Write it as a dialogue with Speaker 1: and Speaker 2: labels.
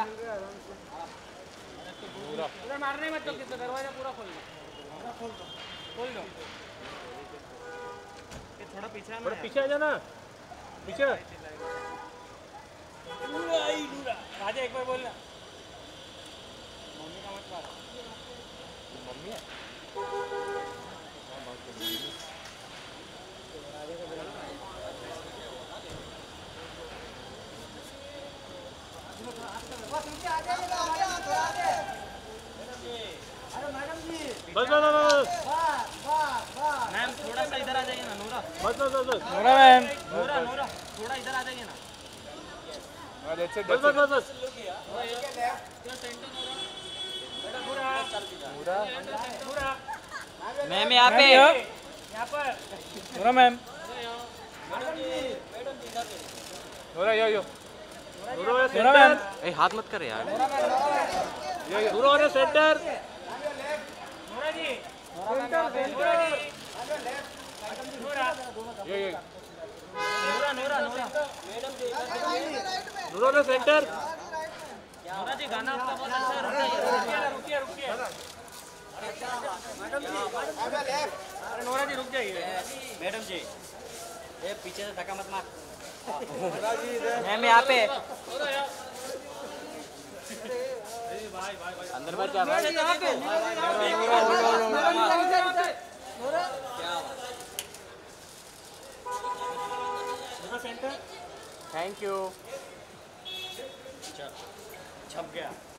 Speaker 1: उधर मारने मत तो किसको दरवाजा पूरा खोल दो ये थोड़ा पीछे आना
Speaker 2: पीछे आ जाना पीछे
Speaker 1: राजा एक बार बोलना मम्मी का मत मारो
Speaker 2: मम्मी है बस बस
Speaker 1: मैम थोड़ा सा इधर आ जाइए ना नूरा
Speaker 2: बस बस बस
Speaker 1: नूरा मैम नूरा थोड़ा इधर आ जाइए ना
Speaker 2: बस बस बस बस
Speaker 1: मैम यहाँ पे नूरा मैम
Speaker 2: नूरा यो
Speaker 1: नूरा मैम
Speaker 3: हाथ मत कर यार
Speaker 2: नूरा सेंटर
Speaker 1: नूरा जी
Speaker 2: सेंटर ये नूरा सेंटर
Speaker 1: नूरा जी गाना आपका बहुत अच्छा है रुकिए अरे नूरा जी रुक जाइए मैडम जी ये पीछे से धक्का मत मार मैम यहाँ पे
Speaker 3: अंदर मत जा भाई
Speaker 2: थैंक यू
Speaker 1: छप गया